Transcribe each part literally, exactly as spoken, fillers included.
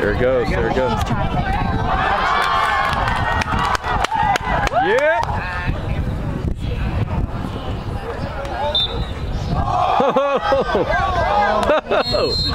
There it goes, there it goes. Yep. Oh.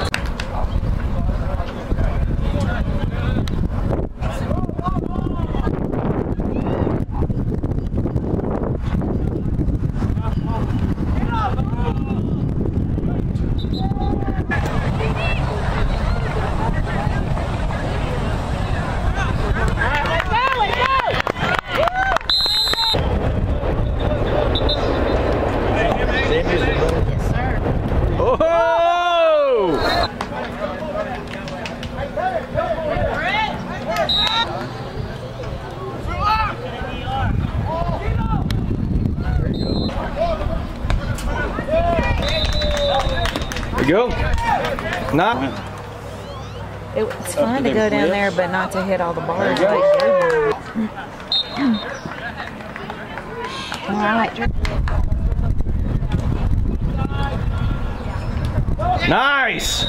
Go. Not. It's fun to go down there, but not to hit all the bars. Like all right. Nice.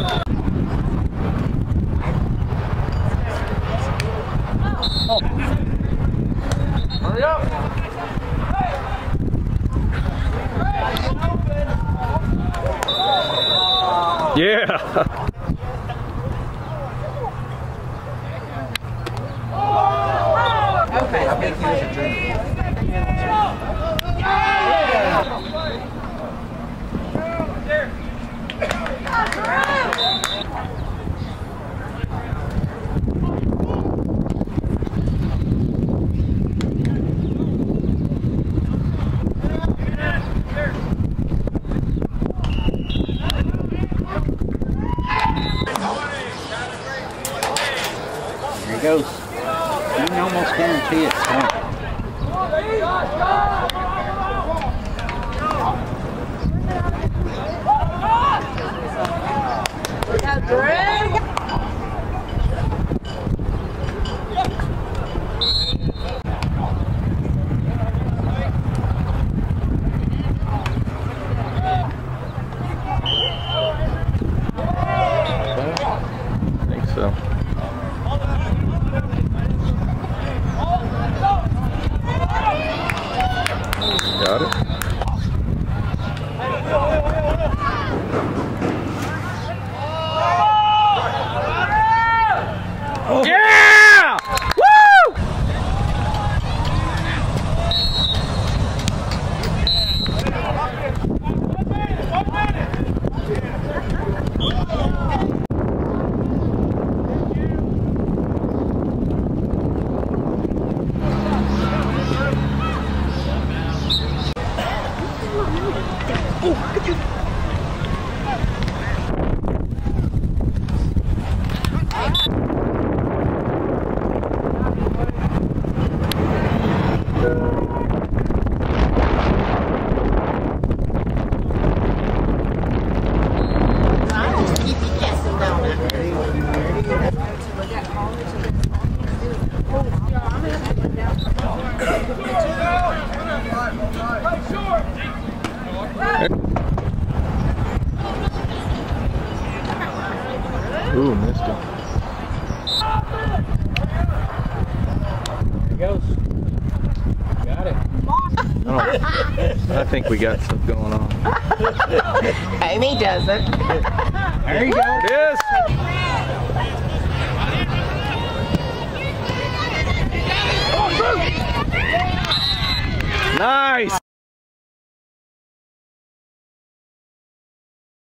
Oh. Hurry up. Yeah. Okay. I think he was a dream. There he goes. You can almost guarantee it's coming. I think so. Got it. Oh. Yeah! Woo! Ooh, missed him. There he goes. Got it. Oh, I think we got stuff going on. Amy doesn't. There you go. It is. Nice.